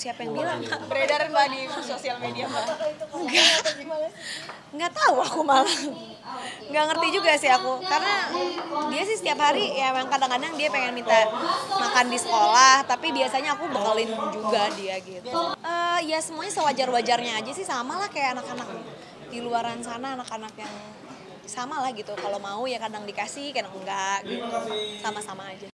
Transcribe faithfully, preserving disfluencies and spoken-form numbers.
siapa yang bilang? Beredar Mbak di sosial media Mbak? Enggak, nggak tahu aku malah, nggak ngerti juga sih aku, karena dia sih setiap hari ya emang kadang-kadang dia pengen minta makan di sekolah, tapi biasanya aku bekalin juga dia gitu. Eh ya semuanya sewajar-wajarnya aja sih, sama lah kayak anak-anak di luaran sana, anak-anak yang sama lah gitu, kalau mau ya kadang dikasih kadang enggak gitu, sama-sama aja.